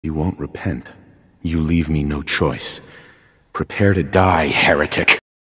You won't repent. You leave me no choice. Prepare to die, heretic!